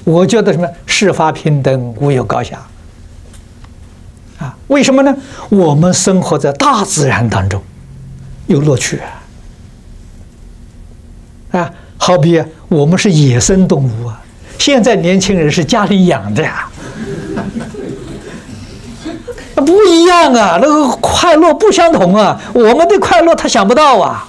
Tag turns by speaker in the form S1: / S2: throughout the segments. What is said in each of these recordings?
S1: 我觉得什么事法平等，无有高下。啊，为什么呢？我们生活在大自然当中，有乐趣啊！好比我们是野生动物啊，现在年轻人是家里养的呀，不一样啊，那个快乐不相同啊，我们的快乐他想不到啊。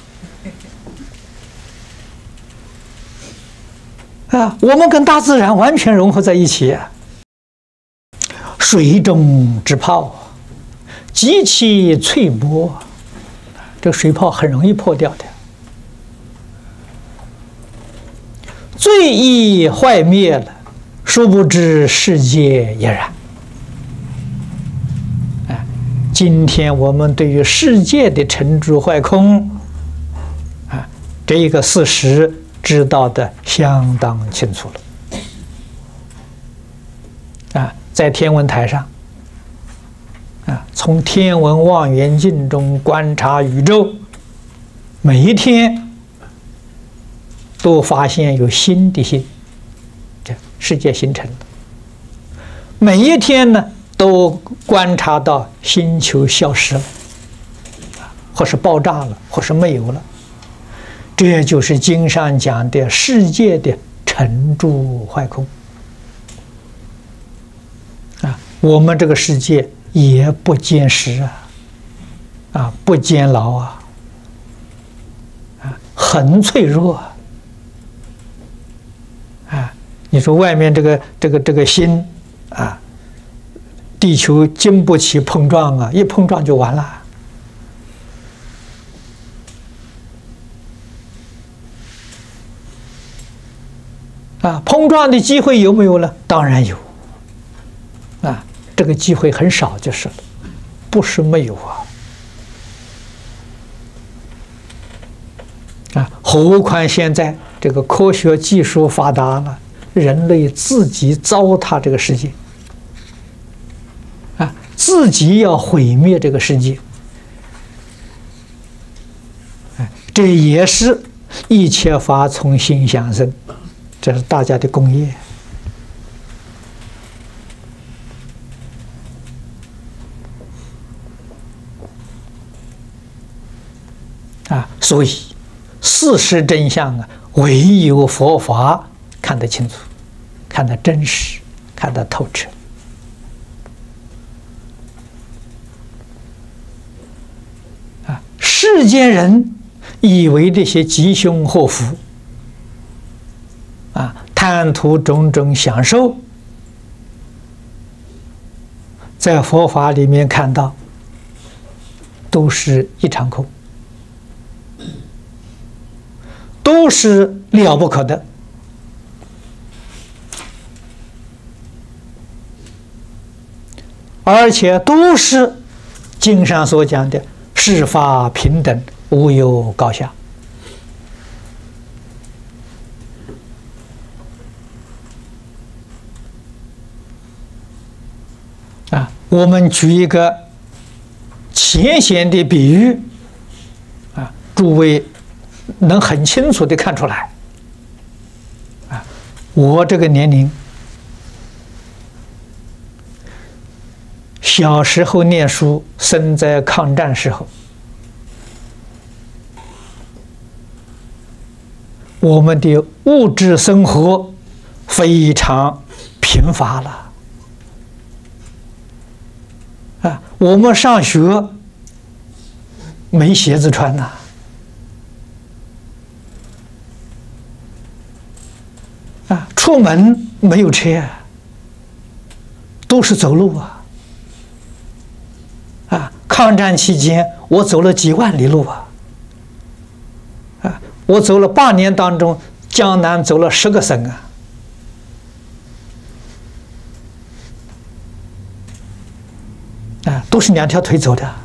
S1: 啊，我们跟大自然完全融合在一起啊。水中之泡，极其脆薄，这个水泡很容易破掉的。最易坏灭了，殊不知世界也然。哎，今天我们对于世界的成住坏空，啊，这一个事实知道的相当清楚了。啊，在天文台上，啊，从天文望远镜中观察宇宙，每一天都发现有新的星，这世界形成的。每一天呢，都观察到星球消失了，或是爆炸了，或是没有了。这就是经上讲的世界的成住坏空。啊，我们这个世界也不坚实啊，不坚牢啊，很脆弱啊。你说外面这个心啊，地球经不起碰撞啊，一碰撞就完了。啊，碰撞的机会有没有呢？当然有。啊，这个机会很少就是了，不是没有啊。啊，何况现在这个科学技术发达了，人类自己糟蹋这个世界，啊，自己要毁灭这个世界，这也是一切法从心想生，这是大家的共业。啊，所以事实真相啊，唯有佛法看得清楚，看得真实，看得透彻。啊，世间人以为这些吉凶祸福，啊，贪图种种享受，在佛法里面看到，都是一场空。都是了不可的，而且都是经上所讲的事法平等，无有高下。啊，我们举一个浅显的比喻，啊，诸位能很清楚地看出来，啊，我这个年龄，小时候念书，生在抗战时候，我们的物质生活非常贫乏了，啊，我们上学没鞋子穿呐。啊，出门没有车，都是走路啊！啊，抗战期间我走了几万里路啊！啊，我走了8年当中，江南走了10个省啊！啊，都是2条腿走的。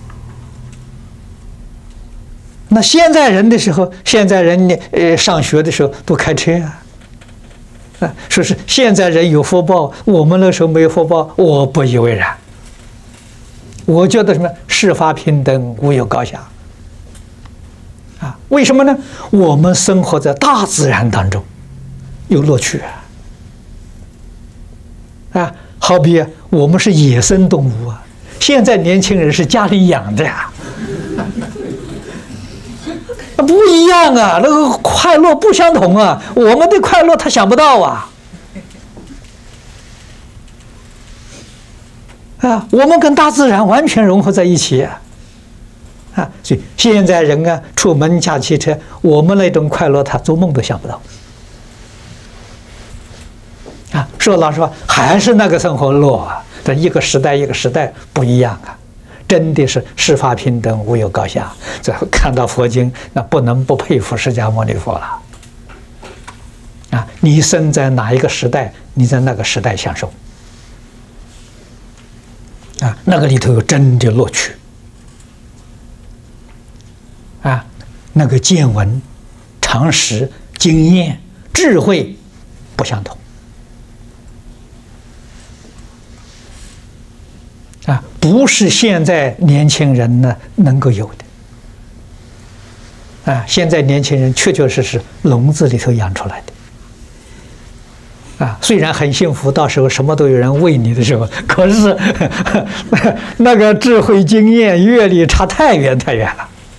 S1: 那现在人的时候，现在人上学的时候都开车啊！说是现在人有福报，我们那时候没有福报，我不以为然。我觉得什么事法平等，无有高下。啊，为什么呢？我们生活在大自然当中，有乐趣啊，好比我们是野生动物啊，现在年轻人是家里养的呀，不一样啊，那个快乐不相同啊，我们的快乐他想不到啊。啊，我们跟大自然完全融合在一起啊！啊，所以现在人啊，出门驾汽车，我们那种快乐，他做梦都想不到。啊，说老实话，还是那个生活乐啊，这一个时代一个时代不一样啊，真的是世法平等，无有高下。这看到佛经，那不能不佩服释迦牟尼佛了。啊，你生在哪一个时代，你在那个时代享受。啊，那个里头有真的乐趣，啊，那个见闻、常识、经验、智慧不相同，啊，不是现在年轻人呢能够有的，啊，现在年轻人确确实实笼子里头养出来的。啊，虽然很幸福，到时候什么都有人喂你的时候，可是那个智慧、经验、阅历差太远太远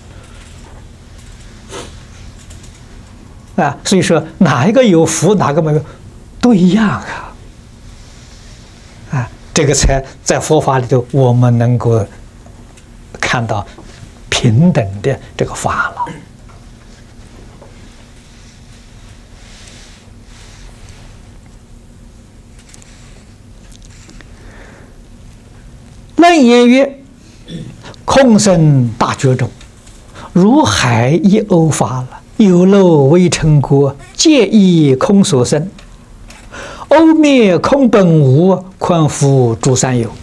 S1: 了。啊，所以说哪一个有福，哪个没有，都一样啊。啊，这个才在佛法里头，我们能够看到平等的这个法了。楞严曰：“空生大觉中，如海一欧发了，有漏微尘国，皆依空所生。欧灭空本无，宽覆诸三有。”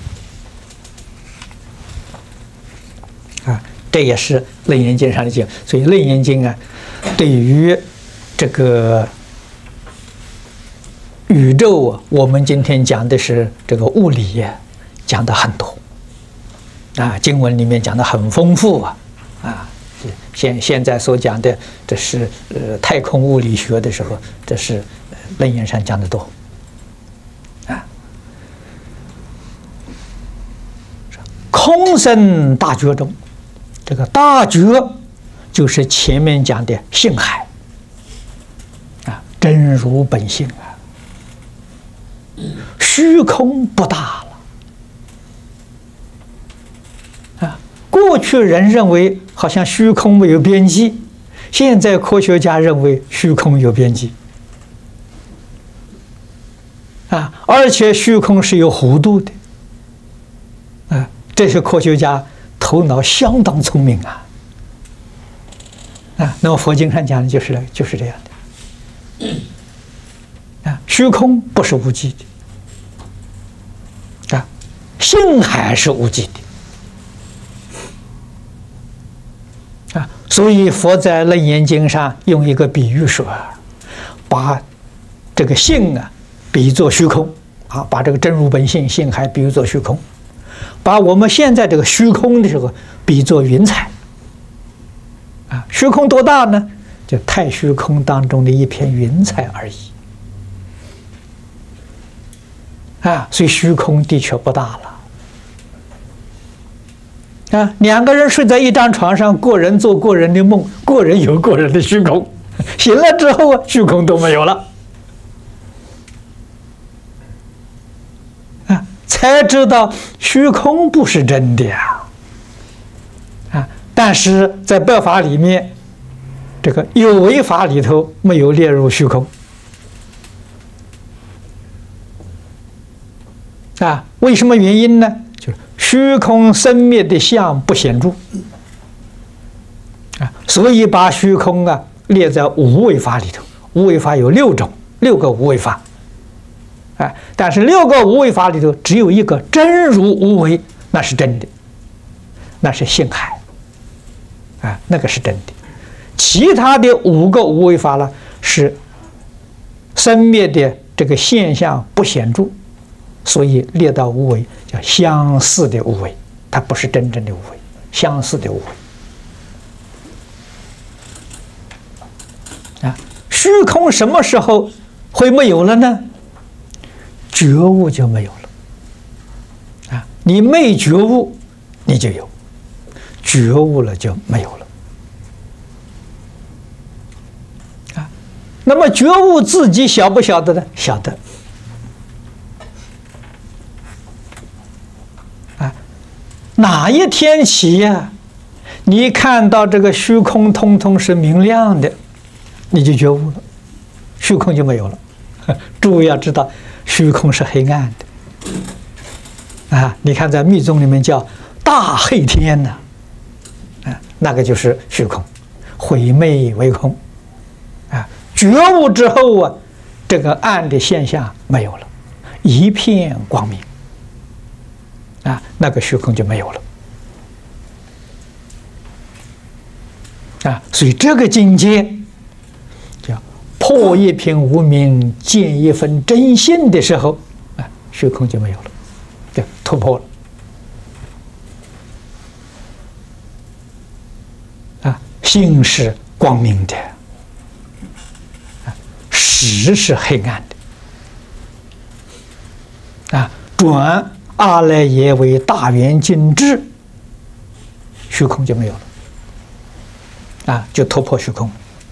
S1: 啊，这也是《楞严经》上的经。所以《楞严经》啊，对于这个宇宙啊，我们今天讲的是这个物理呀，讲的很多。啊，经文里面讲的很丰富啊，啊，现在所讲的这是太空物理学的时候，这是楞严上讲的多，啊，空生大觉中，这个大觉就是前面讲的性海，啊，真如本性啊，虚空不大了。过去人认为好像虚空没有边际，现在科学家认为虚空有边际，啊，而且虚空是有弧度的，啊，这些科学家头脑相当聪明啊，啊，那么佛经上讲的就是这样的，啊，虚空不是无际的，啊，性海是无际的。啊，所以佛在《楞严经》上用一个比喻说，把这个性啊比作虚空，啊，把这个真如本性性海比喻作虚空，把我们现在这个虚空的时候比作云彩，啊，虚空多大呢？就太虚空当中的一片云彩而已，啊，所以虚空的确不大了。啊，两个人睡在一张床上，个人做个人的梦，个人有个人的虚空，醒了之后啊，虚空都没有了，啊，才知道虚空不是真的呀，啊，但是在百法里面，这个有为法里头没有列入虚空，啊，为什么原因呢？就是虚空生灭的相不显著，啊，所以把虚空啊列在无为法里头。无为法有6种，6个无为法，啊，但是6个无为法里头只有一个真如无为，那是真的，那是性海，啊，那个是真的。其他的5个无为法呢，是生灭的这个现象不显著。所以列到无为，叫相似的无为，它不是真正的无为，相似的无为。啊，虚空什么时候会没有了呢？ 觉悟就没有了。啊，你没觉悟，你就有；觉悟了就没有了。啊，那么觉悟自己晓不晓得呢？晓得。啊，哪一天起呀，你看到这个虚空通通是明亮的，你就觉悟了，虚空就没有了。诸位要知道，虚空是黑暗的。啊，你看在密宗里面叫大黑天呢，啊，那个就是虚空，毁灭为空。啊，觉悟之后啊，这个暗的现象没有了，一片光明。啊，那个虚空就没有了。啊，所以这个境界叫破一品无明，见一分真性的时候，啊，虚空就没有了，就突破了。啊，性是光明的，啊，识是黑暗的。啊，转阿赖耶为大圆镜智，虚空就没有了。啊，就突破虚空，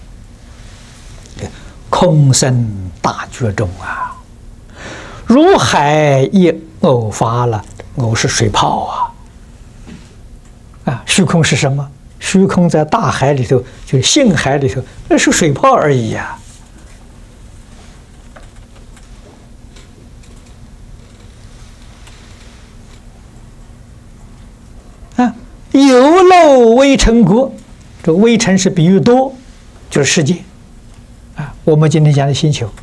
S1: 空生大觉中啊，如海一偶发了，偶是水泡啊，啊，虚空是什么？虚空在大海里头，就是性海里头，那是水泡而已呀。啊，有漏微尘国。这个微尘是比喻多，就是世界，啊，我们今天讲的星球，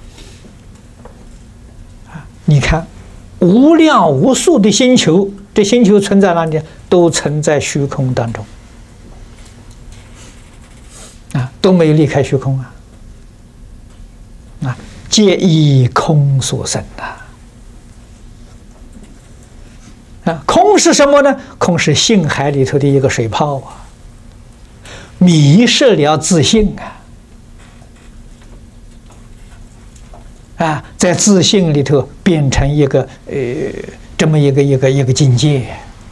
S1: 啊，你看，无量无数的星球，这星球存在哪里？都存在虚空当中，啊，都没有离开虚空啊，啊，皆依空所生啊，空是什么呢？空是性海里头的一个水泡啊。迷失了自性啊，在自性里头变成一个这么一个境界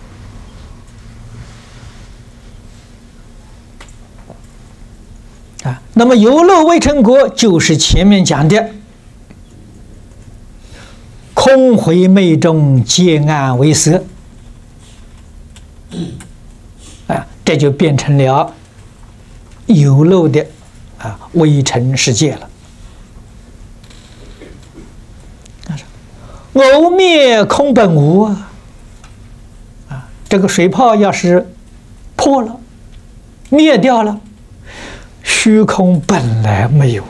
S1: 啊。那么有漏微尘国就是前面讲的空回昧中皆暗为色啊，这就变成了有漏的啊微尘世界了。偶灭空本无啊，这个水泡要是破了、灭掉了，虚空本来没有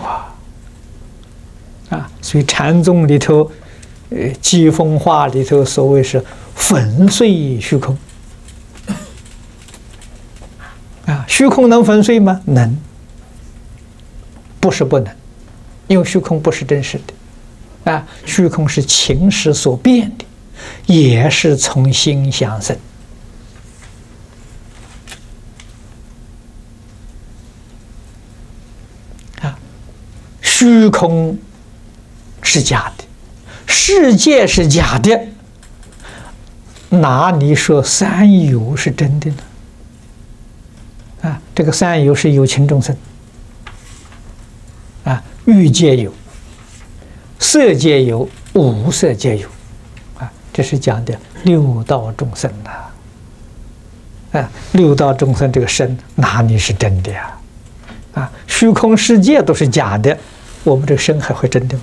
S1: 啊，所以禅宗里头，寂风话里头所谓是粉碎虚空。啊，虚空能粉碎吗？能，不是不能，因为虚空不是真实的，啊，虚空是情识所变的，也是从心想生。啊，虚空是假的，世界是假的，哪里说三有是真的呢？啊，这个三有是有情众生，啊，欲界有，色界有，无色界有，啊，这是讲的六道众生呐，啊，六道众生这个身哪里是真的呀？啊，虚空世界都是假的，我们这个身还会真的吗？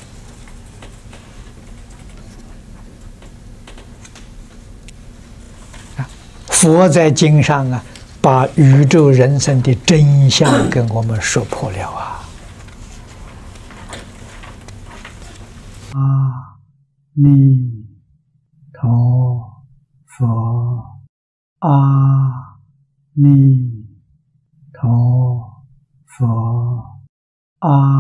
S1: 啊，佛在经上啊，把宇宙人生的真相跟我们说破了啊！阿弥陀佛，阿弥陀佛，阿